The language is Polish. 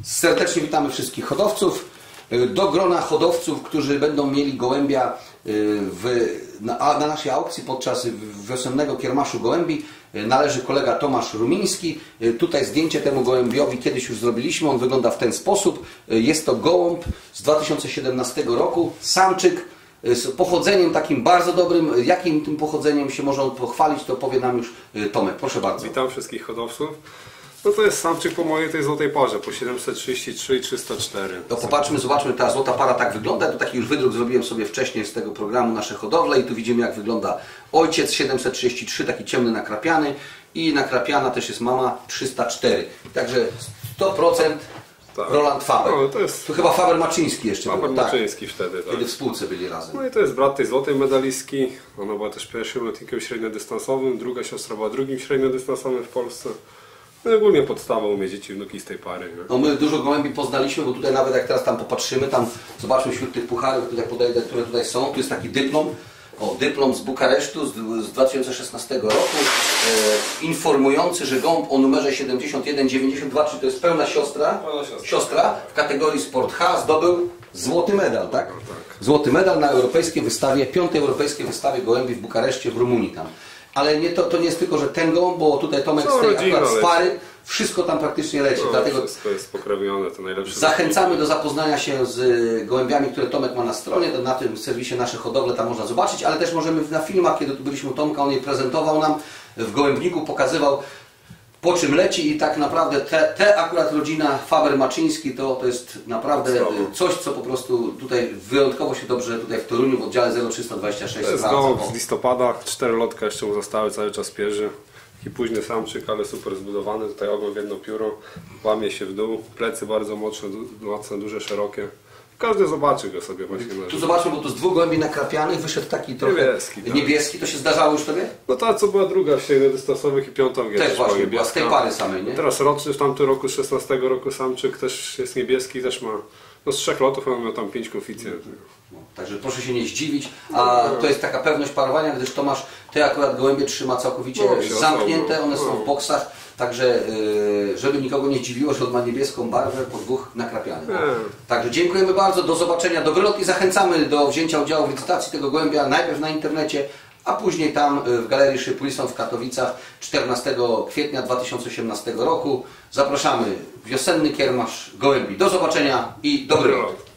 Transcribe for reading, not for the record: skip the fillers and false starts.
Serdecznie witamy wszystkich hodowców. Do grona hodowców, którzy będą mieli gołębia na naszej aukcji podczas wiosennego kiermaszu gołębi, należy kolega Tomasz Rumiński. Tutaj zdjęcie temu gołębiowi kiedyś już zrobiliśmy. On wygląda w ten sposób. Jest to gołąb z 2017 roku. Samczyk z pochodzeniem takim bardzo dobrym. Jakim tym pochodzeniem się może on pochwalić, to powie nam już Tomek. Proszę bardzo. Witam wszystkich hodowców. No to jest samczyk po mojej tej złotej parze, po 733 i 304. To popatrzmy, zobaczmy, ta złota para tak wygląda. Tu taki już wydruk zrobiłem sobie wcześniej z tego programu Nasze Hodowle i tu widzimy, jak wygląda ojciec 733, taki ciemny nakrapiany, i nakrapiana też jest mama 304. Także 100% tak. Roland Faber. No, to chyba Faber Maczyński jeszcze Faber był. Maczyński tak. Wtedy, tak. Kiedy w spółce byli razem. No i to jest brat tej złotej medalistki. Ona była też pierwszym lotnikiem średniodystansowym, druga siostra była drugim średniodystansowym w Polsce. No ogólnie podstawą u mnie dzieci, wnuki z tej pary. Nie? No my dużo gołębi poznaliśmy, bo tutaj nawet jak teraz tam popatrzymy, tam zobaczmy wśród tych pucharów, tutaj podejdę, które tutaj są. Tu jest taki dyplom. O, dyplom z Bukaresztu z 2016 roku, informujący, że gołąb o numerze 7192, czyli to jest pełna siostra w kategorii Sport H, zdobył złoty medal, tak? No, tak. Złoty medal na europejskiej wystawie, 5. europejskiej wystawie gołębi w Bukareszcie w Rumunii tam. Ale nie, to nie jest tylko, że ten gołąb, bo tutaj Tomek z tej akurat z pary, wszystko tam praktycznie leci. No, dlatego wszystko jest pokrewnione, to najlepsze. Zachęcamy do zapoznania się z gołębiami, które Tomek ma na stronie. Na tym serwisie Nasze Hodowle tam można zobaczyć, ale też możemy na filmach, kiedy tu byliśmy u Tomka, on je prezentował nam w gołębniku, pokazywał, po czym leci, i tak naprawdę te akurat rodzina Faber-Maczyński to jest naprawdę coś, co po prostu tutaj wyjątkowo się dobrze tutaj w Toruniu w oddziale 0326 to jest gołąb z listopada, 4 lotka jeszcze mu zostały, cały czas pierzy. Taki późny samczyk, ale super zbudowany, tutaj ogon w jedno pióro, łamie się w dół, plecy bardzo mocne, duże, szerokie. Każdy zobaczy go sobie właśnie. Tu zobaczmy, bo tu z 2 gołębi nakrapianych wyszedł taki trochę niebieski. To się zdarzało już Tobie? No ta, co była druga w średniodystansowych i 5. Też właśnie, była z tej pary samej, nie? Teraz roczny w tamtym roku, z 16 roku samczyk też jest niebieski, też ma, no z 3 lotów on miał tam 5 koeficjentów. No, także proszę się nie zdziwić, a to jest taka pewność parowania, gdyż Tomasz, Ty akurat gołębie trzyma całkowicie zamknięte, one są w boksach, także żeby nikogo nie dziwiło, że on ma niebieską barwę po 2 nakrapianych. Także dziękujemy bardzo, do zobaczenia, dobry lot i zachęcamy do wzięcia udziału w licytacji tego gołębia, najpierw na internecie, a później tam w Galerii Szypulson w Katowicach 14 kwietnia 2018 roku. Zapraszamy, wiosenny kiermasz gołębi. Do zobaczenia i dobry lot.